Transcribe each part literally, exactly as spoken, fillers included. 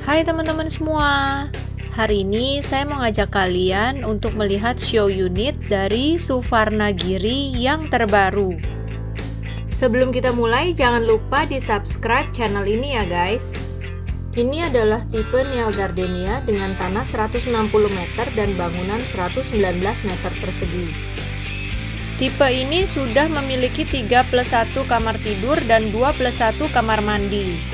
Hai teman-teman semua, hari ini saya mau ngajak kalian untuk melihat show unit dari Suvarnagiri yang terbaru. Sebelum kita mulai, jangan lupa di subscribe channel ini ya guys. Ini adalah tipe Neo Gardenia dengan tanah seratus enam puluh meter dan bangunan seratus sembilan belas meter persegi. Tipe ini sudah memiliki tiga plus satu kamar tidur dan dua plus satu kamar mandi.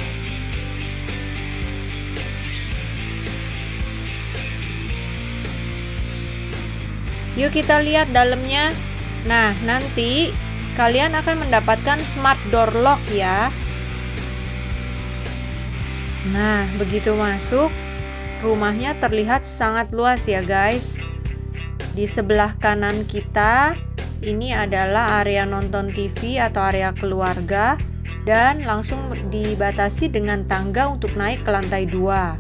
Yuk kita lihat dalamnya. Nah, nanti kalian akan mendapatkan smart door lock ya. Nah, begitu masuk, rumahnya terlihat sangat luas ya guys. Di sebelah kanan kita, ini adalah area nonton T V atau area keluarga, dan langsung dibatasi dengan tangga untuk naik ke lantai dua.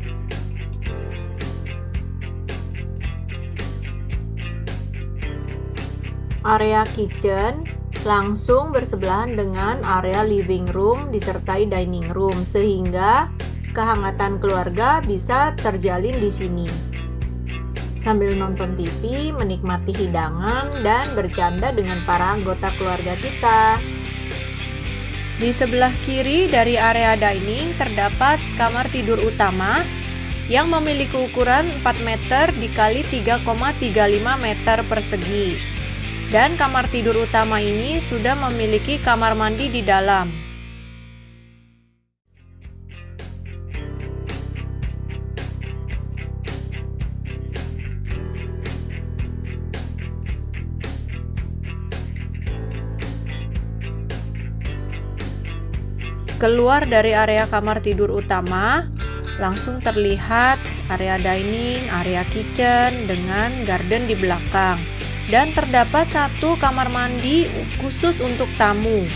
Area kitchen langsung bersebelahan dengan area living room disertai dining room, sehingga kehangatan keluarga bisa terjalin di sini. Sambil nonton T V, menikmati hidangan, dan bercanda dengan para anggota keluarga kita. Di sebelah kiri dari area dining terdapat kamar tidur utama yang memiliki ukuran empat meter dikali tiga koma tiga lima meter persegi. Dan kamar tidur utama ini sudah memiliki kamar mandi di dalam. Keluar dari area kamar tidur utama, langsung terlihat area dining, area kitchen dengan garden di belakang. Dan terdapat satu kamar mandi khusus untuk tamu.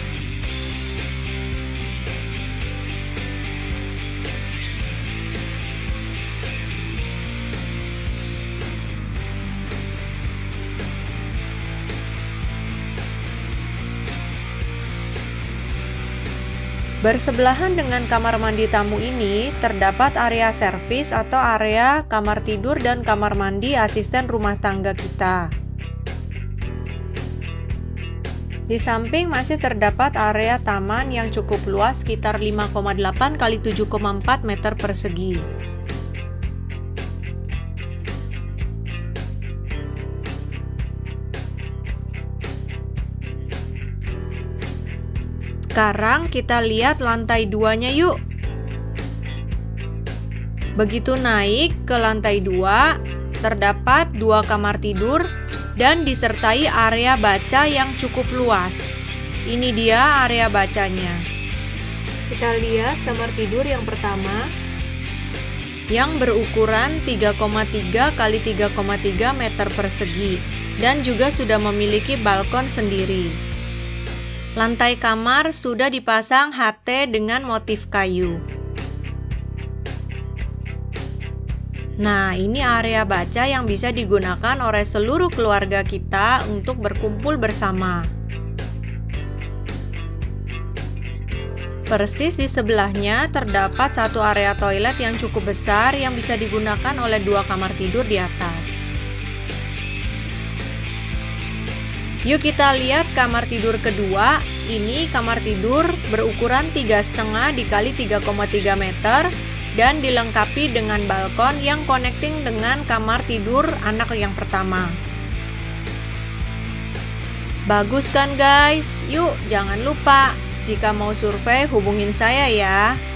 Bersebelahan dengan kamar mandi tamu ini terdapat area servis atau area kamar tidur dan kamar mandi asisten rumah tangga kita. Di samping masih terdapat area taman yang cukup luas sekitar lima koma delapan kali tujuh koma empat meter persegi. Sekarang kita lihat lantai duanya yuk. Begitu naik ke lantai dua, terdapat dua kamar tidur dan disertai area baca yang cukup luas. Ini dia area bacanya. Kita lihat kamar tidur yang pertama yang berukuran tiga koma tiga kali tiga koma tiga meter persegi dan juga sudah memiliki balkon sendiri. Lantai kamar sudah dipasang H T dengan motif kayu. Nah, ini area baca yang bisa digunakan oleh seluruh keluarga kita untuk berkumpul bersama. Persis di sebelahnya terdapat satu area toilet yang cukup besar yang bisa digunakan oleh dua kamar tidur di atas. Yuk kita lihat kamar tidur kedua. Ini kamar tidur berukuran tiga koma lima dikali tiga koma tiga meter. Dan dilengkapi dengan balkon yang connecting dengan kamar tidur anak yang pertama. Bagus kan guys? Yuk jangan lupa, jika mau survei hubungin saya ya.